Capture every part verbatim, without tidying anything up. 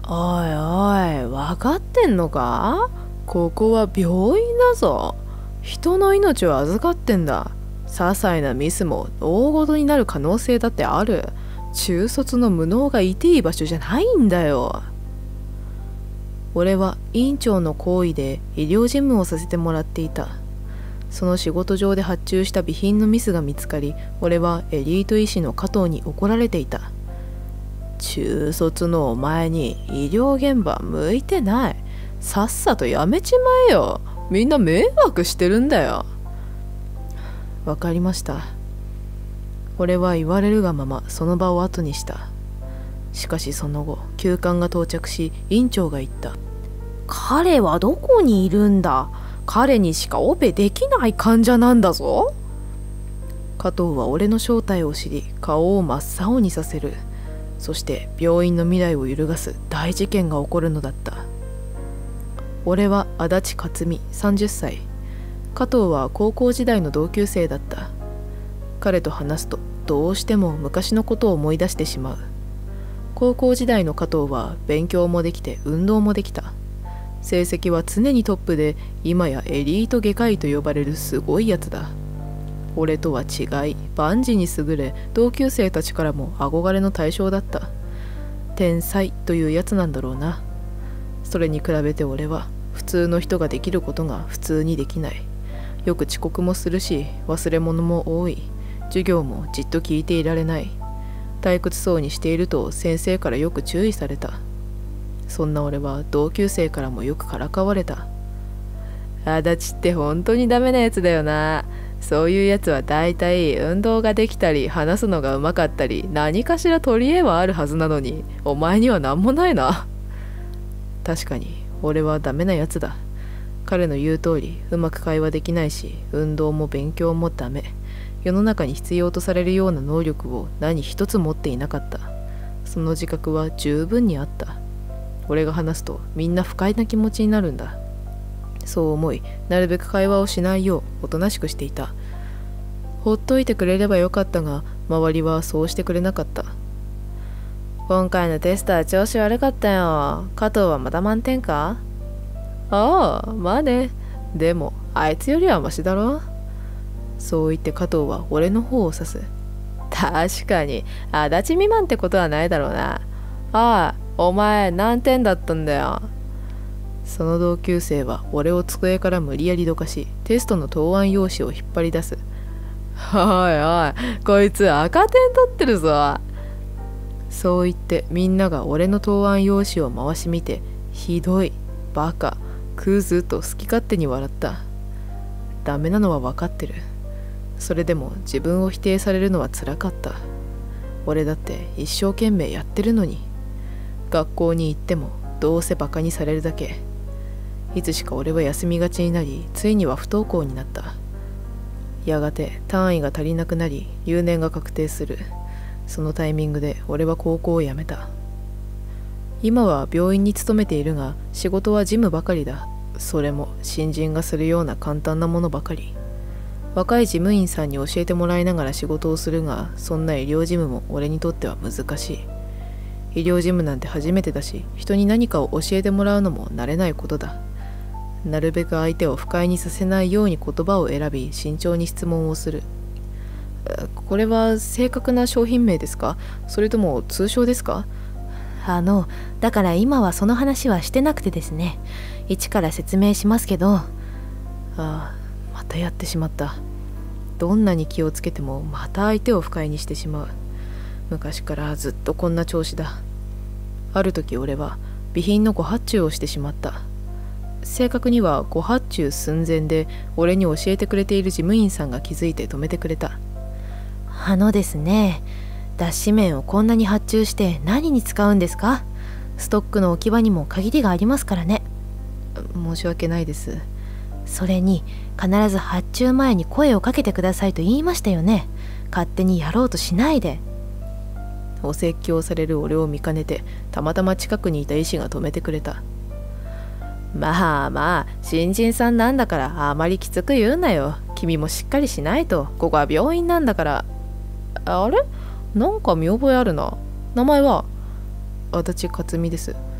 おいおい、分かってんのか？ここは病院だぞ。人の命を預かってんだ。些細なミスも大事になる可能性だってある。中卒の無能がいていい場所じゃないんだよ。俺は院長の行為で医療事務をさせてもらっていた。その仕事上で発注した備品のミスが見つかり、俺はエリート医師の加藤に怒られていた。中卒のお前に医療現場向いてない。さっさとやめちまえよ。みんな迷惑してるんだよ。わかりました。俺は言われるがままその場を後にした。しかしその後、急患が到着し、院長が言った。彼はどこにいるんだ？彼にしかオペできない患者なんだぞ。加藤は俺の正体を知り、顔を真っ青にさせる。そして病院の未来を揺るがす大事件が起こるのだった。俺は足立克美、さんじゅっさい。加藤は高校時代の同級生だった。彼と話すとどうしても昔のことを思い出してしまう。高校時代の加藤は勉強もできて運動もできた。成績は常にトップで、今やエリート外科医と呼ばれるすごいやつだ。俺とは違い、万事に優れ、同級生たちからも憧れの対象だった。天才というやつなんだろうな。それに比べて俺は普通の人ができることが普通にできない。よく遅刻もするし、忘れ物も多い。授業もじっと聞いていられない。退屈そうにしていると先生からよく注意された。そんな俺は同級生からもよくからかわれた。足立って本当にダメなやつだよな。そういうやつはだいたい運動ができたり話すのがうまかったり何かしら取り柄はあるはずなのに、お前には何もないな。確かに俺はダメなやつだ。彼の言う通りうまく会話できないし、運動も勉強もダメ。世の中に必要とされるような能力を何一つ持っていなかった。その自覚は十分にあった。俺が話すとみんな不快な気持ちになるんだ。そう思い、なるべく会話をしないようおとなしくしていた。ほっといてくれればよかったが、周りはそうしてくれなかった。今回のテストは調子悪かったよ。加藤はまだ満点か？ああ、まあね。でもあいつよりはマシだろ。そう言って加藤は俺の方を指す。確かに足立未満ってことはないだろうな。ああ、お前何点だったんだよ。その同級生は俺を机から無理やりどかし、テストの答案用紙を引っ張り出す。おいおい、こいつ赤点取ってるぞ。そう言ってみんなが俺の答案用紙を回し見て、ひどい、バカ、クズと好き勝手に笑った。ダメなのは分かってる。それでも自分を否定されるのはつらかった。俺だって一生懸命やってるのに。学校に行ってもどうせバカにされるだけ。いつしか俺は休みがちになり、ついには不登校になった。やがて単位が足りなくなり、留年が確定する。そのタイミングで俺は高校を辞めた。今は病院に勤めているが、仕事は事務ばかりだ。それも新人がするような簡単なものばかり。若い事務員さんに教えてもらいながら仕事をするが、そんな医療事務も俺にとっては難しい。医療事務なんて初めてだし、人に何かを教えてもらうのも慣れないことだ。なるべく相手を不快にさせないように言葉を選び、慎重に質問をする。これは正確な商品名ですか？それとも通称ですか？ あの、だから今はその話はしてなくてですね。一から説明しますけど。 ああ、またやってしまった。どんなに気をつけてもまた相手を不快にしてしまう。昔からずっとこんな調子だ。ある時俺は備品の誤発注をしてしまった。正確には誤発注寸前で、俺に教えてくれている事務員さんが気づいて止めてくれた。 あのですね、脱脂綿をこんなに発注して何に使うんですか？ストックの置き場にも限りがありますからね。 申し訳ないです。 それに必ず発注前に声をかけてくださいと言いましたよね。勝手にやろうとしないで。 お説教される俺を見かねて、たまたま近くにいた医師が止めてくれた。まあまあ、新人さんなんだからあまりきつく言うなよ。君もしっかりしないと。ここは病院なんだから。あれ？なんか見覚えあるな。名前は？足立克美です。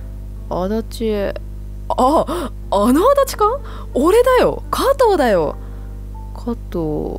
足立、あ、あの足立か？俺だよ、加藤だよ。加藤、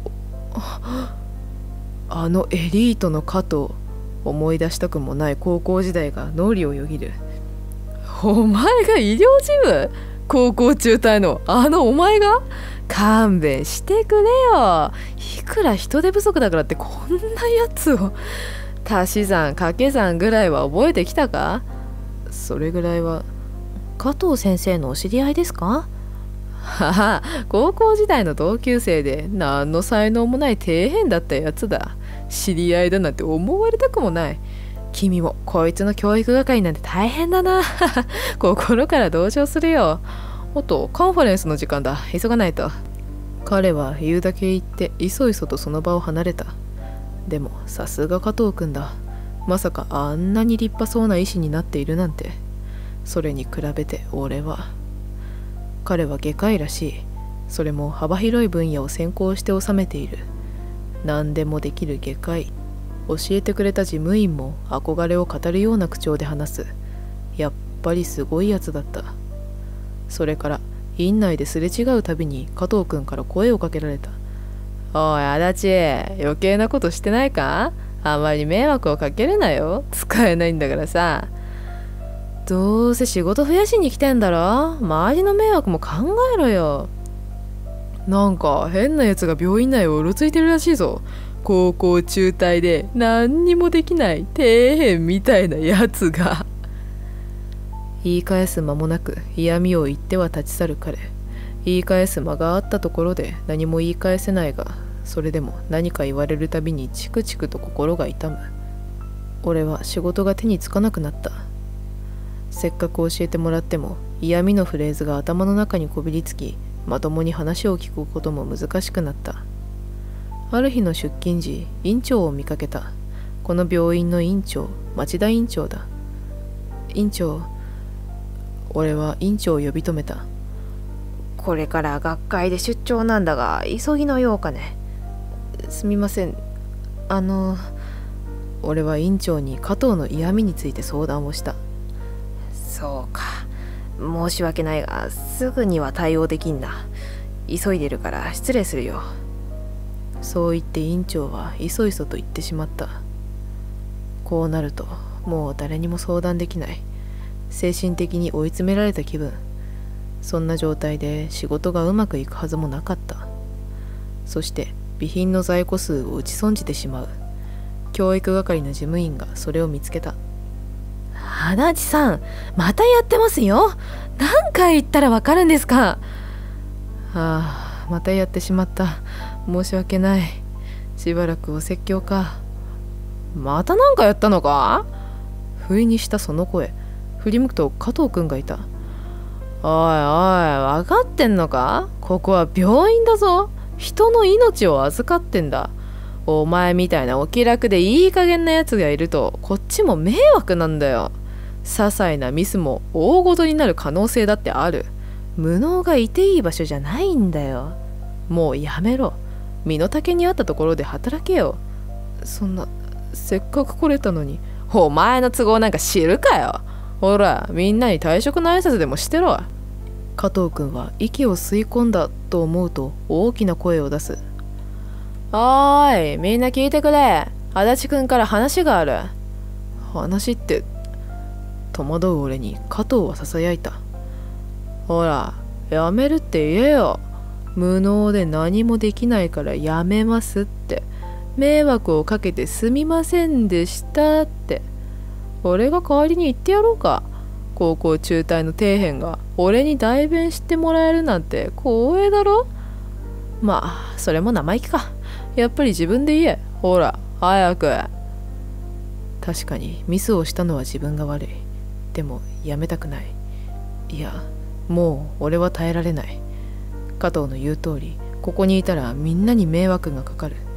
あのエリートの加藤。思い出したくもない高校時代が脳裏をよぎる。お前が医療事務？高校中退のあのお前が？勘弁してくれよ。いくら人手不足だからってこんなやつを。足し算掛け算ぐらいは覚えてきたか？それぐらいは。 加藤先生のお知り合いですか？ はは、高校時代の同級生で何の才能もない底辺だったやつだ。知り合いだなんて思われたくもない。君もこいつの教育係なんて大変だな。心から同情するよ。おっと、カンファレンスの時間だ、急がないと。彼は言うだけ言っていそいそとその場を離れた。でもさすが加藤君だ。まさかあんなに立派そうな医師になっているなんて。それに比べて俺は。彼は外科医らしい。それも幅広い分野を専攻して収めている。何でもできる外科医。教えてくれた事務員も憧れを語るような口調で話す。やっぱりすごいやつだった。それから院内ですれ違うたびに加藤君から声をかけられた。おい足立、余計なことしてないか？あまり迷惑をかけるなよ。使えないんだからさ。どうせ仕事増やしに来てんだろ。周りの迷惑も考えろよ。なんか変なやつが病院内をうろついてるらしいぞ。高校中退で何にもできない底辺みたいなやつが。言い返す間もなく嫌味を言っては立ち去る彼。言い返す間があったところで何も言い返せないが、それでも何か言われるたびにチクチクと心が痛む。俺は仕事が手につかなくなった。せっかく教えてもらっても嫌味のフレーズが頭の中にこびりつき、まともに話を聞くことも難しくなった。ある日の出勤時、院長を見かけた。この病院の院長、町田院長だ。院長。俺は院長を呼び止めた。 これから学会で出張なんだが、急ぎのようかね。 すみません。あの、俺は院長に加藤の嫌味について相談をした。 そうか。申し訳ないが、すぐには対応できんな。急いでるから失礼するよ。 そう言って院長はいそいそと言ってしまった。こうなるともう誰にも相談できない。精神的に追い詰められた気分。そんな状態で仕事がうまくいくはずもなかった。そして備品の在庫数を打ち損じてしまう。教育係の事務員がそれを見つけた。 足立さん、またやってますよ。何回言ったらわかるんですか？ ああ、またやってしまった。申し訳ない。しばらくお説教か。また何かやったのか？不意にしたその声。振り向くと加藤くんがいた。おいおい、分かってんのか？ここは病院だぞ。人の命を預かってんだ。お前みたいなお気楽でいい加減なやつがいるとこっちも迷惑なんだよ。些細なミスも大ごとになる可能性だってある。無能がいていい場所じゃないんだよ。もうやめろ。身の丈に合ったところで働けよ。そんな、せっかく来れたのに。お前の都合なんか知るかよ。ほら、みんなに退職の挨拶でもしてろ。加藤君は息を吸い込んだと思うと大きな声を出す。おーい、みんな聞いてくれ。足立君から話がある。話って。戸惑う俺に加藤はささやいた。ほら、やめるって言えよ。無能で何もできないからやめますって。迷惑をかけてすみませんでしたって。俺が代わりに言ってやろうか。高校中退の底辺が俺に代弁してもらえるなんて光栄だろ。まあそれも生意気か。やっぱり自分で言え。ほら早く。確かにミスをしたのは自分が悪い。でもやめたくない。いやもう俺は耐えられない。加藤の言う通りここにいたらみんなに迷惑がかかる。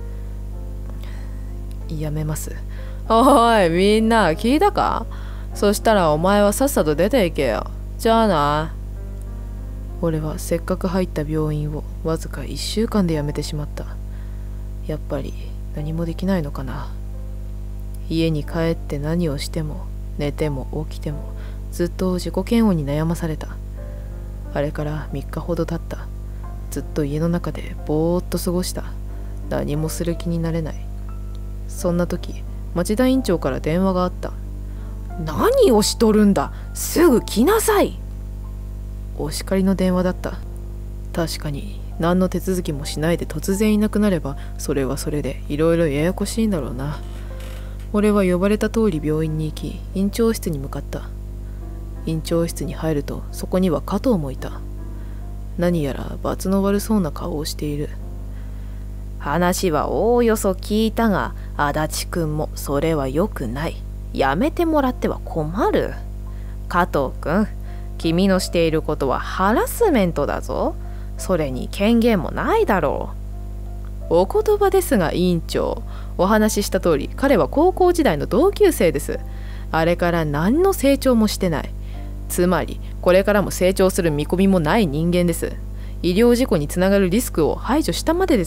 やめます。おいみんな聞いたか？そしたらお前はさっさと出ていけよ。じゃあな。俺はせっかく入った病院をわずかいっしゅうかんで辞めてしまった。やっぱり何もできないのかな。家に帰って何をしても寝ても起きてもずっと自己嫌悪に悩まされた。あれからみっかほど経った。ずっと家の中でぼーっと過ごした。何もする気になれない。そんな時、町田院長から電話があった。 何をしとるんだ、すぐ来なさい。 お叱りの電話だった。確かに何の手続きもしないで突然いなくなれば、それはそれでいろいろややこしいんだろうな。俺は呼ばれた通り病院に行き、院長室に向かった。院長室に入ると、そこには加藤もいた。何やら罰の悪そうな顔をしている。 話はおおよそ聞いたが、足立くんもそれは良くない。やめてもらっては困る。加藤くん、君のしていることはハラスメントだぞ。それに権限もないだろう。お言葉ですが委員長、お話しした通り彼は高校時代の同級生です。あれから何の成長もしてない。つまりこれからも成長する見込みもない人間です。医療事故につながるリスクを排除したまでです。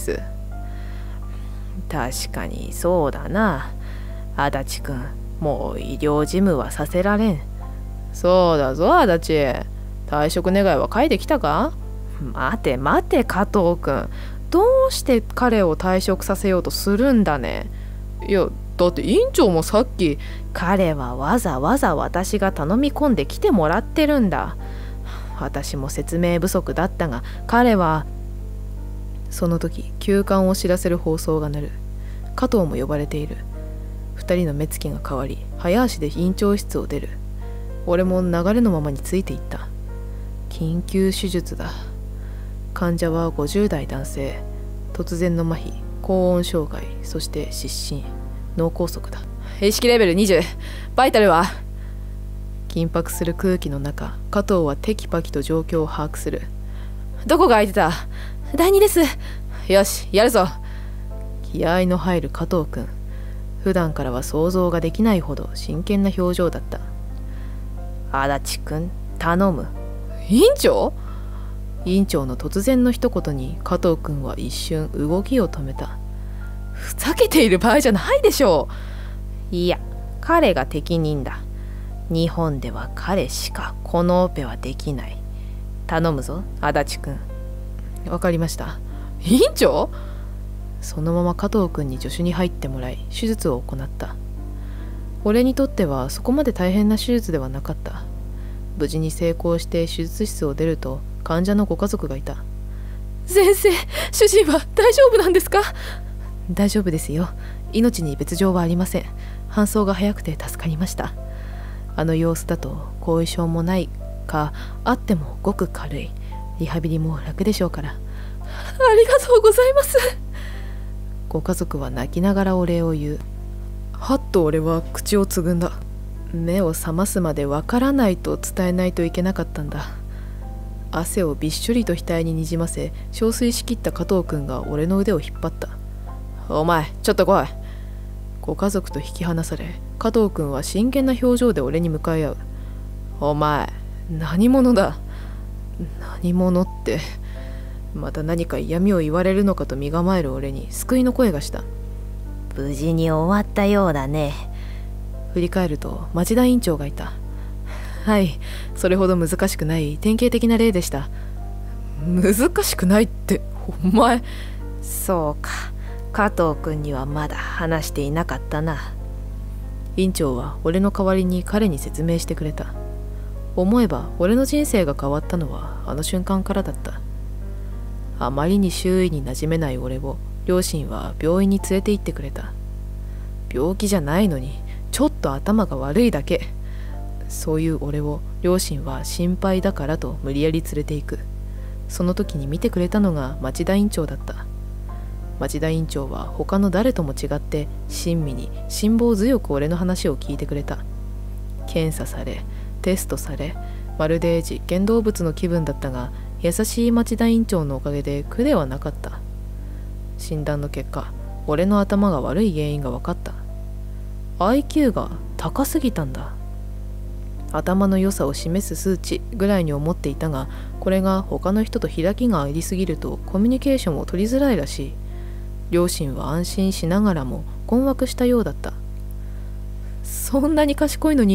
確かにそうだな。足立くん、もう医療事務はさせられん。 そうだぞ足立、退職願は書いてきたか？ 待て待て加藤くん、どうして彼を退職させようとするんだね。 いやだって院長もさっき。 彼はわざわざ私が頼み込んで来てもらってるんだ。私も説明不足だったが彼は。 その時休館を知らせる放送が鳴る。加藤も呼ばれている。二人の目つきが変わり、早足で院長室を出る。俺も流れのままについていった。緊急手術だ。患者はごじゅう代男性。突然の麻痺、高温障害、そして失神、脳梗塞だ。意識レベルにじゅう、バイタルは。緊迫する空気の中、加藤はテキパキと状況を把握する。どこが空いてた？ だいにです。 よし、やるぞ。気合の入る加藤くん。普段からは想像ができないほど真剣な表情だった。 足立くん、頼む。 院長？院長の突然の一言に加藤くんは一瞬動きを止めた。ふざけている場合じゃないでしょう。いや、彼が適任だ。日本では彼しかこのオペはできない。頼むぞ足立くん。 わかりました。院長？そのまま加藤くんに助手に入ってもらい手術を行った。俺にとってはそこまで大変な手術ではなかった。無事に成功して手術室を出ると患者のご家族がいた。先生、主治医は大丈夫なんですか？大丈夫ですよ。命に別状はありません。搬送が早くて助かりました。あの様子だと後遺症もないか、あってもごく軽い。リハビリも楽でしょうから。ありがとうございます。ご家族は泣きながらお礼を言う。はっと俺は口をつぐんだ。目を覚ますまでわからないと伝えないといけなかったんだ。汗をびっしょりと額ににじませ憔悴しきった加藤くんが俺の腕を引っ張った。お前ちょっと来い。ご家族と引き離され、加藤くんは真剣な表情で俺に向かい合う。お前何者だ？何者って、また何か嫌味を言われるのかと身構える俺に救いの声がした。 無事に終わったようだね。 振り返ると町田院長がいた。はい、それほど難しくない典型的な例でした。難しくないってお前。 そうか、加藤君にはまだ話していなかったな。 院長は俺の代わりに彼に説明してくれた。思えば俺の人生が変わったのはあの瞬間からだった。あまりに周囲に馴染めない俺を両親は病院に連れて行ってくれた。病気じゃないのにちょっと頭が悪いだけ。そういう俺を両親は心配だからと無理やり連れて行く。その時に見てくれたのが町田院長だった。町田院長は他の誰とも違って親身に辛抱強く俺の話を聞いてくれた。検査されテストされ、まるで実験動物の気分だったが、優しい町田院長のおかげで苦ではなかった。診断の結果、俺の頭が悪い原因が分かった。アイキュー が高すぎたんだ。頭の良さを示す数値ぐらいに思っていたが、これが他の人と開きがありすぎるとコミュニケーションを取りづらいらしい。両親は安心しながらも困惑したようだった。そんなに賢いのに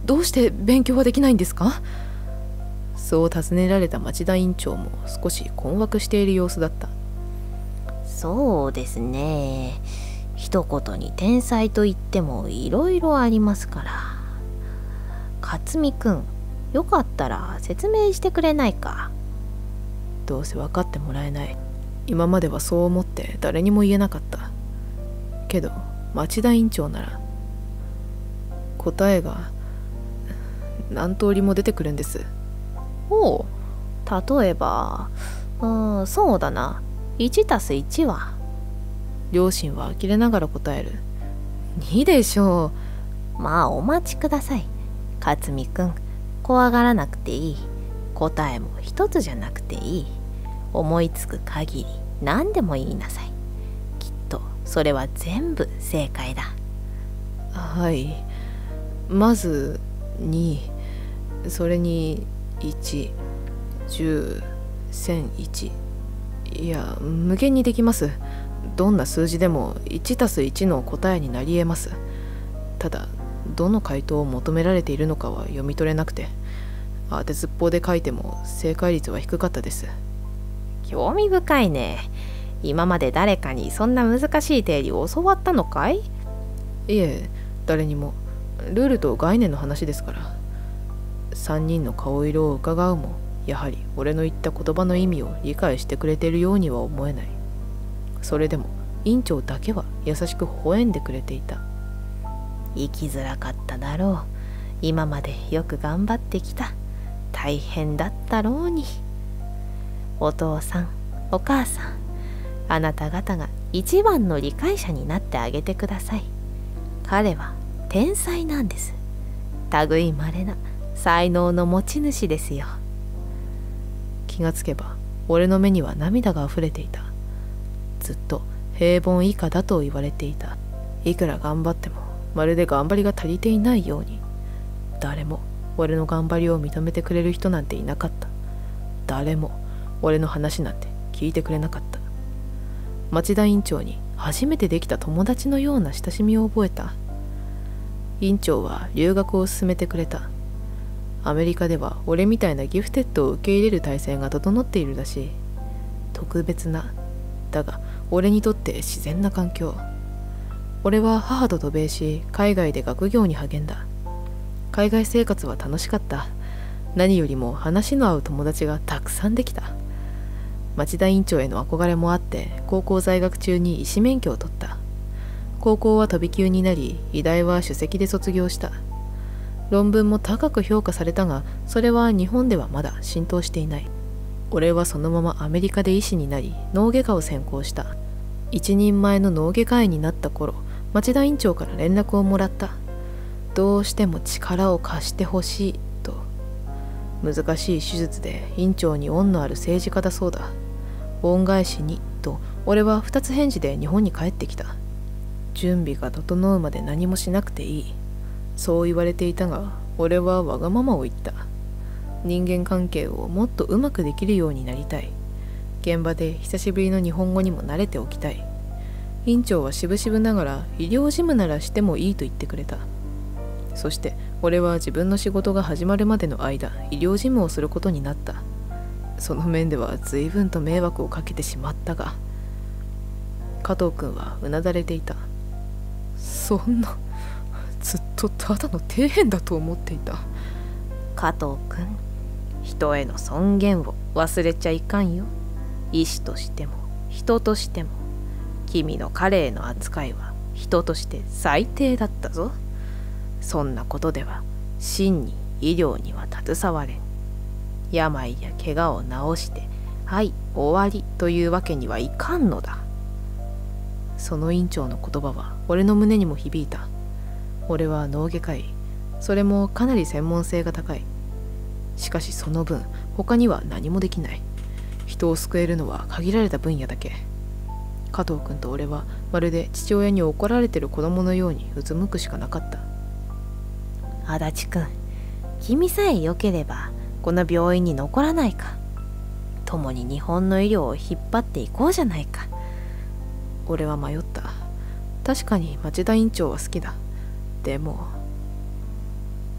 どうして勉強はできないんですか？そう尋ねられた町田院長も少し困惑している様子だった。 そうですね、一言に天才と言ってもいろいろありますから。勝美くん、よかったら説明してくれないか？ どうせ分かってもらえない。今まではそう思って誰にも言えなかった。けど町田院長なら答えが何通りも出てくるんです。 おう、例えば、うん、そうだな、いちたすいちは？ 両親は呆れながら答える。にでしょう。まあお待ちください。勝美くん、怖がらなくていい。答えも一つじゃなくていい。思いつく限り何でも言いなさい。きっとそれは全部正解だ。 はい。まずに、それにいち、じゅう、せんいち。いや、無限にできます。どんな数字でもいちたすいちの答えになり得ます。ただどの回答を求められているのかは読み取れなくて、当てずっぽうで書いても正解率は低かったです。 興味深いね。今まで誰かにそんな難しい定理を教わったのかい？ いえ、誰にも。ルールと概念の話ですから。さんにんの顔色を伺うも、やはり俺の言った言葉の意味を理解してくれているようには思えない。それでも院長だけは優しく微笑んでくれていた。 生きづらかっただろう。今までよく頑張ってきた。大変だったろうに。お父さん、お母さん、あなた方が一番の理解者になってあげてください。彼は天才なんです。類いまれな才能の持ち主ですよ。 気がつけば俺の目には涙があふれていた。ずっと平凡以下だと言われていた。いくら頑張ってもまるで頑張りが足りていないように。誰も俺の頑張りを認めてくれる人なんていなかった。誰も俺の話なんて聞いてくれなかった。町田院長に初めてできた友達のような親しみを覚えた。院長は留学を勧めてくれた。アメリカでは俺みたいなギフテッドを受け入れる体制が整っているらしい。特別な、だが俺にとって自然な環境。俺は母と渡米し、海外で学業に励んだ。海外生活は楽しかった。何よりも話の合う友達がたくさんできた。町田院長への憧れもあって、高校在学中に医師免許を取った。高校は飛び級になり、医大は首席で卒業した。論文も高く評価されたが、それは日本ではまだ浸透していない。俺はそのままアメリカで医師になり、脳外科を専攻した。一人前の脳外科医になった頃、町田院長から連絡をもらった。どうしても力を貸してほしいと。難しい手術で院長に恩のある政治家だそうだ。恩返しにと俺は二つ返事で日本に帰ってきた。準備が整うまで何もしなくていい。そう言われていたが、俺はわがままを言った。人間関係をもっとうまくできるようになりたい。現場で久しぶりの日本語にも慣れておきたい。院長はしぶしぶながら医療事務ならしてもいいと言ってくれた。そして俺は自分の仕事が始まるまでの間、医療事務をすることになった。その面では随分と迷惑をかけてしまったが、加藤君はうなだれていた。そんな、ずっとただの底辺だと思っていた。 加藤君、人への尊厳を忘れちゃいかんよ。医師としても人としても、君の彼への扱いは人として最低だったぞ。そんなことでは真に医療には携われん。病や怪我を治してはい終わりというわけにはいかんのだ。 その院長の言葉は俺の胸にも響いた。俺は脳外科医、それもかなり専門性が高い。しかしその分他には何もできない。人を救えるのは限られた分野だけ。加藤君と俺はまるで父親に怒られてる子供のようにうつむくしかなかった。 足立君、君さえ良ければこの病院に残らないか。共に日本の医療を引っ張っていこうじゃないか。 俺は迷った。確かに町田院長は好きだ。でも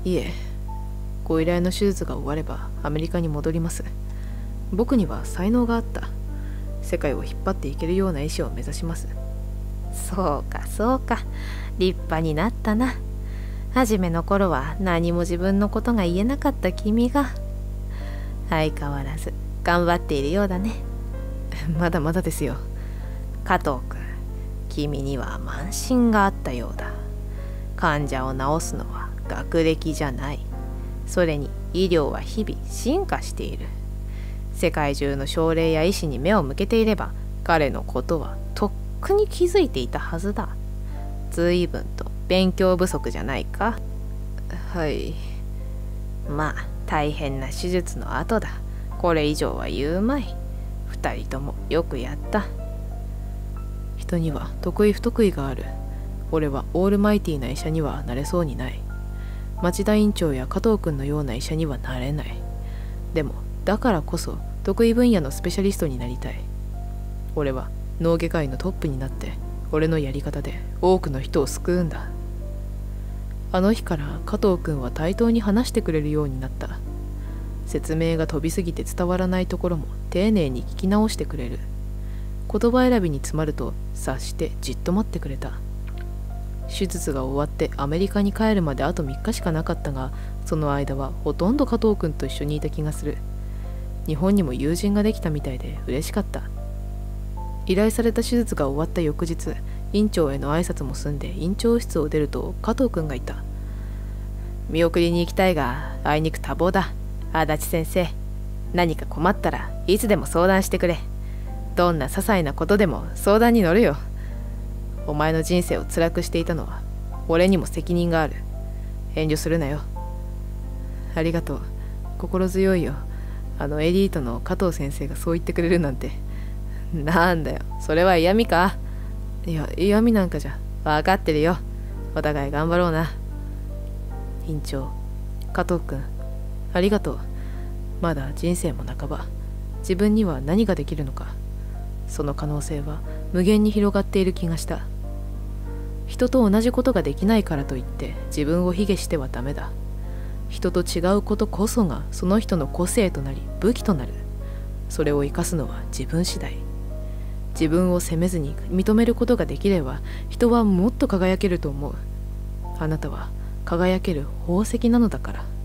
いえ、ご依頼の手術が終わればアメリカに戻ります。僕には才能があった。世界を引っ張っていけるような医師を目指します。 そうかそうか、立派になったな。初めの頃は何も自分のことが言えなかった君が相変わらず頑張っているようだね。 まだまだですよ。 加藤君、君には慢心があったようだ。患者を治すのは学歴じゃない。それに医療は日々進化している。世界中の症例や医師に目を向けていれば彼のことはとっくに気づいていたはずだ。随分と勉強不足じゃないか。 はい。 まあ大変な手術の後だ。これ以上は言うまい。二人ともよくやった。 人には得意不得意がある。俺はオールマイティーな医者にはなれそうにない。町田院長や加藤君のような医者にはなれない。でもだからこそ得意分野のスペシャリストになりたい。俺は脳外科医のトップになって俺のやり方で多くの人を救うんだ。あの日から加藤君は対等に話してくれるようになった。説明が飛びすぎて伝わらないところも丁寧に聞き直してくれる。言葉選びに詰まると察してじっと待ってくれた。手術が終わってアメリカに帰るまであとみっかしかなかったが、その間はほとんど加藤君と一緒にいた気がする。日本にも友人ができたみたいで嬉しかった。依頼された手術が終わった翌日、院長への挨拶も済んで院長室を出ると加藤君がいた。見送りに行きたいがあいにく多忙だ。足立先生、何か困ったらいつでも相談してくれ。どんな些細なことでも相談に乗るよ。お前の人生を辛くしていたのは俺にも責任がある。遠慮するなよ。ありがとう。心強いよ。あのエリートの加藤先生がそう言ってくれるなんて。なんだよ、それは嫌味か。いや、嫌味なんかじゃ。分かってるよ。お互い頑張ろうな。院長、加藤君、ありがとう。まだ人生も半ば。自分には何ができるのか。その可能性は無限に広がっている気がした。人と同じことができないからといって自分を卑下してはダメだ。人と違うことこそがその人の個性となり武器となる。それを生かすのは自分次第。自分を責めずに認めることができれば人はもっと輝けると思う。あなたは輝ける宝石なのだから。